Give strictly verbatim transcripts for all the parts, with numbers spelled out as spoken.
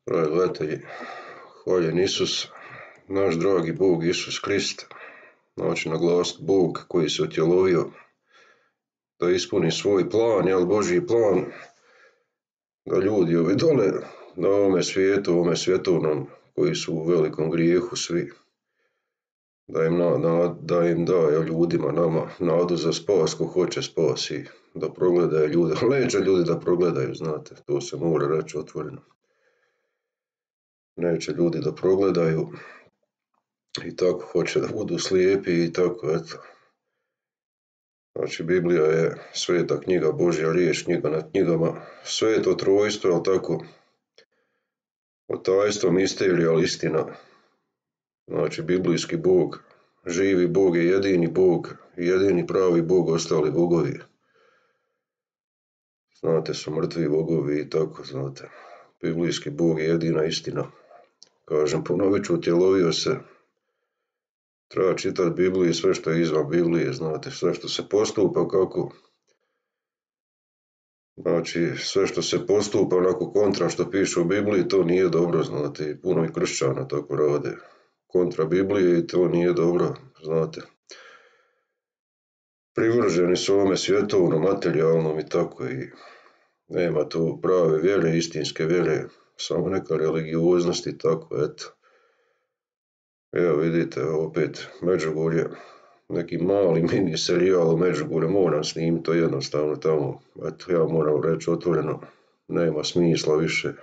Dragi gledatelji, hvaljen Isus, naš dragi Bog Isus Krist, znači naglasiti Bog koji se utjelovio da ispuni svoj plan, jel Božji plan, da ljudi ovi dole na ovome svijetu, ovome svjetovnom, koji su u velikom grijehu svi, da im, na, na, da im daje ljudima, nama, nadu za spas, ko hoće spas i da progledaju ljude. Neće ljudi da progledaju, znate, to se mora reći otvoreno. Neće ljudi da progledaju i tako hoće da budu slijepi i tako, eto. Znači, Biblija je sveta knjiga, Božja riječ, knjiga nad knjigama, sveto trojstvo, ali tako, od tajstva misterija, ali istina. Znači, biblijski Bog, živi Bog je jedini Bog, jedini pravi Bog, ostali bogovi. Znate, su mrtvi bogovi i tako, znate. Biblijski Bog je jedina istina. Kažem, ponovit ću, utjelovio se. Treba čitati Bibliju i sve što je izvan Biblije, znate, sve što se postupa kako. Znači, sve što se postupa onako kontra što piše u Bibliji, to nije dobro, znate, puno i kršćana tako rade. Kontra Biblije i to nije dobro, znate. Privrženi su ovome svjetovnom, materijalnom i tako i nema tu prave vjere, istinske vjere, samo neka religioznost i tako, eto. Evo vidite, opet Međugorje, neki mali mini serijal o Međugorju, moram snimiti to jednostavno tamo, eto ja moram reći otvoreno, nema smisla više.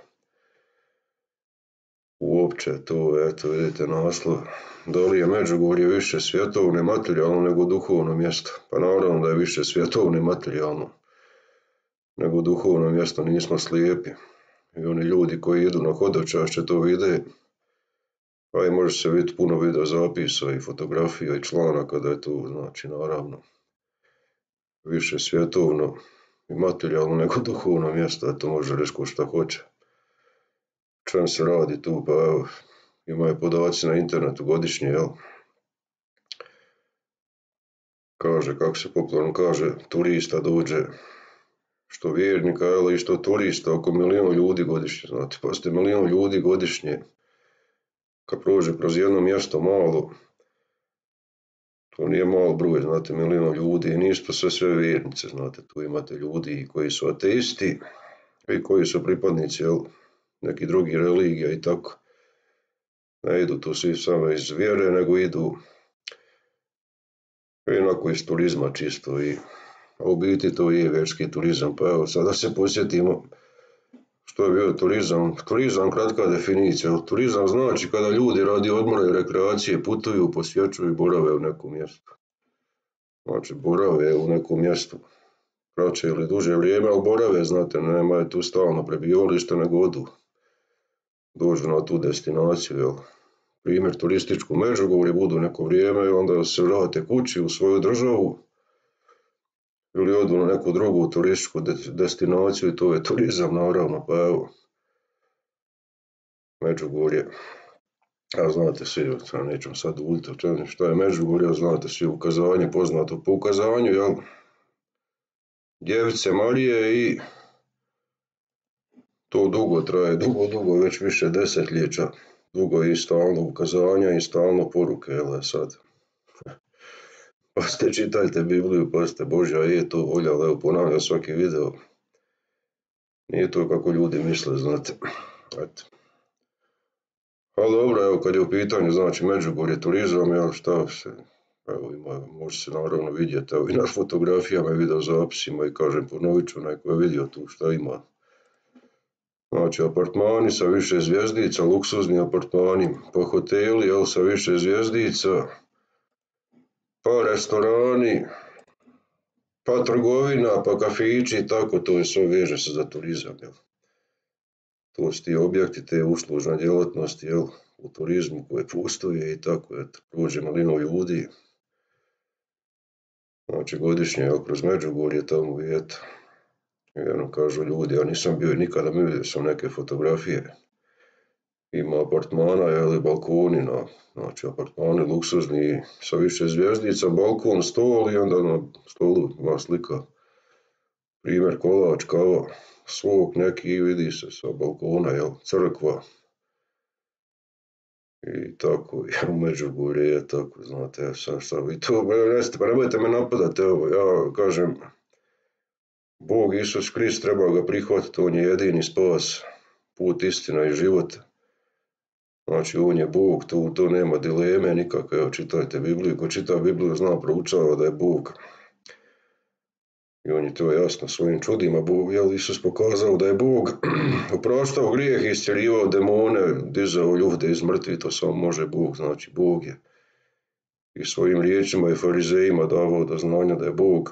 Uopće to, eto vidite naslov, da li je Međugorje više svjetovno i materijalno nego duhovno mjesto? Pa naravno da je više svjetovno i materijalno nego duhovno mjesto, nismo slijepi. I oni ljudi koji idu na hodočašće to vide, pa i može se vidjeti puno video zapisa i fotografija i članaka da je to, znači naravno, više svjetovno i materijalno nego duhovno mjesto, to može reći ko šta hoće. Čem se radi tu, pa evo, imaju podaci na internetu godišnje, jel? Kaže, kako se popularno kaže, turista dođe, što vjernika, jel, i što turista, oko milijun ljudi godišnje, znate, pa ste milijun ljudi godišnje, kad prođe kroz jedno mjesto malo, to nije malo broj, znate, milijun ljudi i nisu to sve sve vjernice, znate, tu imate ljudi koji su ateisti i koji su pripadnici, jel, neki drugi religija i tako. Ne idu tu svi samo iz vjere, nego idu inako iz turizma čisto i a u biti to je vjerski turizam. Pa evo, sada se posjetimo što je bio turizam. Turizam, kratka definicija. Turizam znači kada ljudi radi odmora i rekreacije putuju, posjećuju i borave u nekom mjestu. Znači, borave u nekom mjestu kraće ili duže vrijeme, ali borave, znate, nema tu stalno prebivalište, nego odu. Dođu na tu destinaciju, jel? Primjer, turističku Međugorje, budu neko vrijeme i onda se vrate kući u svoju državu ili odu na neku drugu turističku destinaciju i to je turizam, naravno, pa evo, Međugorje, a znate svi, nećemo sad uljiti šta je Međugorje, znate svi ukazanje, poznato po ukazanju, jel? Djevice Marije i to dugo traje, dugo, dugo, već više desetljeća, dugo i stalno ukazanja i stalno poruke, jel sad. Pa ste čitajte Bibliju, pa ste Božja je to volja, ali evo ponavljam svaki video. Nije to kako ljudi misle, znate. Eto. Ali dobro, evo kad je u pitanju, znači Međugorje turizam, jel šta se, evo ima, može se naravno vidjeti, evo i na fotografijama i video zapisima i kažem ponovit ću, neko je vidio tu šta ima. Znači, apartmani sa više zvjezdica, luksuzni apartmani, pa hoteli, jel, sa više zvjezdica, pa restorani, pa trgovina, pa kafići i tako, to je sve veže se za turizam, jel. To su ti objekti, te uslužne djelatnosti, jel, u turizmu koje postoje i tako, eto, prođe malino ljudi. Znači, godišnje, jel, kroz Međugorje tamo i eto. Jedno kažu ljudi, ja nisam bio nikada, mi vidio sam neke fotografije. Ima apartmana, jel, balkoni, na, znači apartmani luksuzni sa više zvjezdica, balkon, stol i onda na stolu ima slika. Primjer, kolač, kava, svog neki, vidi se sa balkona, jel, crkva. I tako, ja u Međugorje je tako, znate, ja sam sam i to, pa nemojte me napadati, evo, ja kažem, Bog Isus Krist, treba ga prihvatiti, on je jedini spas, put, istina i život. Znači, on je Bog, tu, tu nema dileme nikakve, evo, čitajte Bibliju, ko čita Bibliju zna, proučava da je Bog. I on je to jasno svojim čudima, Bog, jel, Isus pokazao da je Bog opraštao grijeh, iscjeljivao demone, dizao ljude iz mrtvih, to samo može Bog, znači Bog je. I svojim riječima i farizejima davao do znanja da je Bog.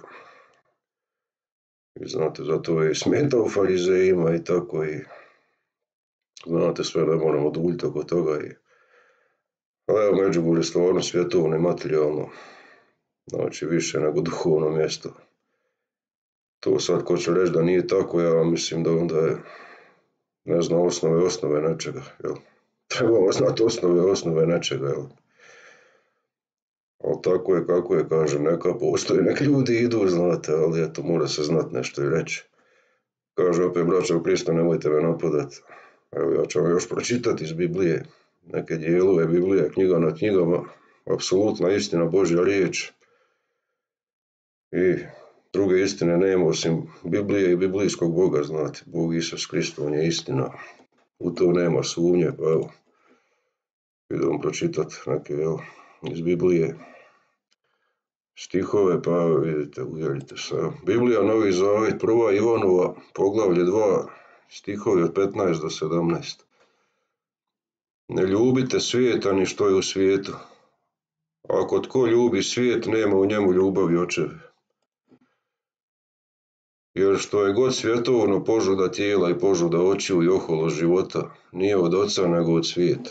I znate, zato je smetao farizejima i tako i znate, sve ne moramo duljiti oko toga. I, ali evo, Međugorje je stvarno svjetovno i materijalno, znači više nego duhovno mjesto. To sad ko će reći da nije tako, ja mislim da onda je, ne znam, osnove osnove nečega, jel? Trebamo znati osnove osnove nečega, jel? Ali tako je kako je, kažem, neka postoji, nek ljudi idu, znate, ali eto, mora se znati nešto i reći. Kaže opet, braća u Kristu, nemojte me napadati. Evo, ja ću vam još pročitati iz Biblije, neke dijelove Biblije, knjiga na knjigama, apsolutna istina, Božja riječ. I druge istine nema osim Biblije i biblijskog Boga, znate, Bog Isus Krist, on je istina. U to nema sumnje, pa evo, idemo pročitati neke, evo, iz Biblije stihove, pa evo, vidite, uvjerite se. Biblija, Novi Zavjet, prva Ivanova, poglavlje dva, stihovi od petnaest do sedamnaest. Ne ljubite svijeta ni što je u svijetu. Ako tko ljubi svijet, nema u njemu ljubavi očeve. Jer što je god svjetovno, požuda tijela i požuda očiju i oholost života, nije od oca nego od svijeta.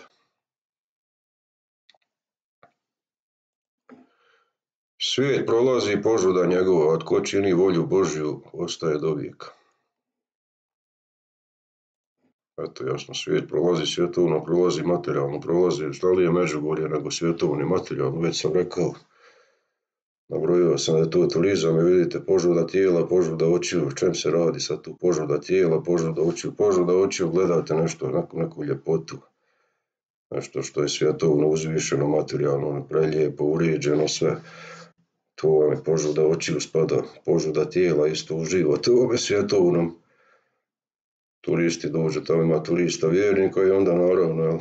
Svijet prolazi i požuda njegova, a tko čini volju Božju, ostaje do vijeka. Eto, jasno, svijet prolazi, svjetovno prolazi, materijalno prolazi. Šta li je Međugorje nego svjetovno i materijalno, već sam rekao. Nabrojio sam da je to turizam i vidite, požuda tijela, požuda očiju, o čem se radi sad tu, požuda tijela, požuda očiju, požuda očiju, gledate nešto, neku, neku ljepotu, nešto što je svjetovno, uzvišeno, materijalno, prelijepo, uređeno, sve. To vam je požuda očiju spada, požuda tijela isto uživa, to vam je svjetovnom. Turisti dođu, tamo ima turista vjernika i onda naravno, jel,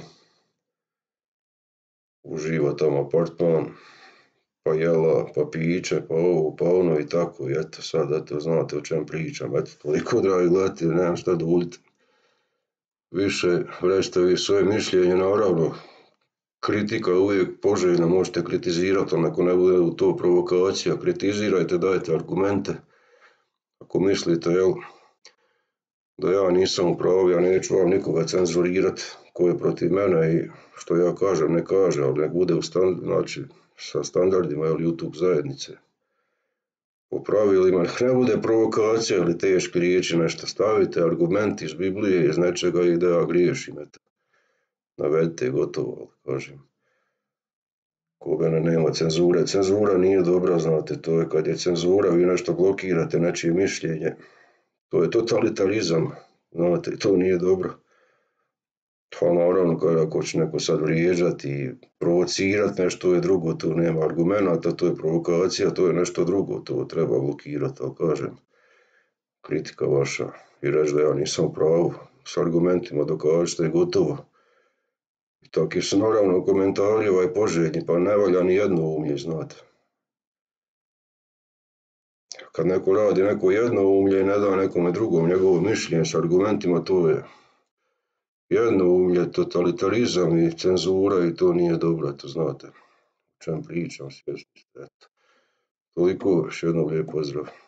uživa tamo apartman, pa jela, pa piće, pa ovo, pa ono i tako. I eto sad, eto, znate o čem pričam. Eto, toliko, dragi gledatelji, nemam šta duljiti. Više rećete vi svoje mišljenje, naravno. Kritika je uvijek poželjna, možete kritizirati, ali ako ne bude u to provokacija, kritizirajte, dajte argumente. Ako mislite, jel, da ja nisam u pravu, ja neću vam nikoga cenzurirati ko je protiv mene i što ja kažem, ne kaže, ali nek bude u stand, znači, sa standardima ili YouTube zajednice. Po pravilima, ne bude provokacija ili teške riječi, nešto stavite, argumenti iz Biblije, iz nečega i da ja griješim, eto. Navedite gotovo, kažem. Ko mene nema cenzure, cenzura nije dobra, znate, to je kad je cenzura, vi nešto blokirate, nečije mišljenje. To je totalitarizam, znate, to nije dobro. Pa naravno, kada ako će neko sad vrijeđati i provocirati nešto je drugo, tu nema argumenta, to je provokacija, to je nešto drugo, to treba blokirati, ali kažem, kritika vaša i reći da ja nisam u pravu, s argumentima dokažete i gotovo. I taki su naravno komentari ovaj poželjni, pa ne valja ni jedno umlje, znate. Kad neko radi neko jedno umlje i ne da nekome drugom njegovo mišljenje s argumentima, to je jedno umlje, totalitarizam i cenzura i to nije dobro, to znate o čem pričam, svjesni ste. Toliko, još jednom lijep pozdrav.